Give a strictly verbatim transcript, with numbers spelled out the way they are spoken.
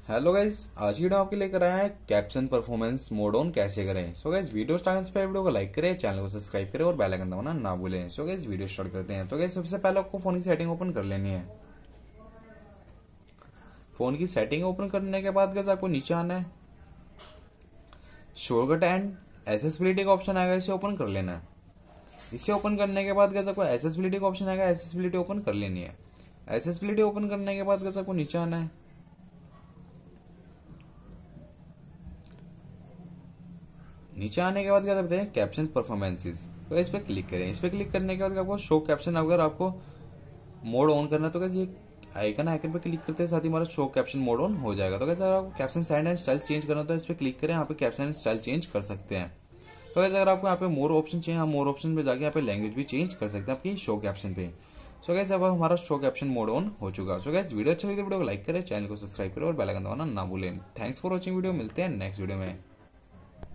Hello guys, आज की video आपके लेकर आया है कैप्शन परफॉर्मेंस मोड ऑन कैसे करें। सो गाइस वीडियो स्टार्ट से पहले वीडियो को लाइक करें, चैनल को सब्सक्राइब करें और बेल आइकन दबाना ना भूलें। सो गाइस वीडियो स्टार्ट करते हैं। तो गाइस सबसे पहले आपको फोन की सेटिंग ओपन कर लेनी है। फोन की सेटिंग ओपन करने के बाद गाइस आपको नीचे आना है, शॉर्टकट एंड एसेसिबिलिटी का ऑप्शन आएगा, इसे ओपन कर लेना है। इसे ओपन करने के बाद गाइस आपको एसेसिबिलिटी का ऑप्शन आएगा, एसेसिबिलिटी ओपन कर लेनी है। एसेसिबिलिटी ओपन करने के बाद गाइस आपको नीचे आना है, नीचे आने के बाद क्या करते हैं कैप्शन परफॉर्मेंसेस, तो इस पर क्लिक करें। इस पर क्लिक करने के बाद आपको शो कैप्शन, अगर आपको मोड ऑन करना है तो कैसे ये आइकन आइकन पे क्लिक करते हैं, साथ ही हमारा शो कैप्शन मोड ऑन हो जाएगा। तो कैसे अगर आपको caption side and style change करना तो इस पर क्लिक करें, यहाँ पे कैप्शन एंड स्टाइल चेंज कर सकते हैं। तो कैसे अगर आपको यहाँ पे मोर ऑप्शन चाहिए, मोर ऑप्शन पे जाके यहाँ पे लैंग्वेज भी चेंज कर सकते हैं आपकी शो कैप्शन पे। सो कैसे अब हमारा शो कैप्शन मोड ऑन हो चुका है। सो कैसे वीडियो अच्छा लगे तो वीडियो को लाइक करें, चैनल को सब्सक्राइब करें और बेल आइकन दबाना ना भूलें। थैंक्स फॉर वॉचिंग वीडियो, मिलते हैं नेक्स्ट वीडियो में।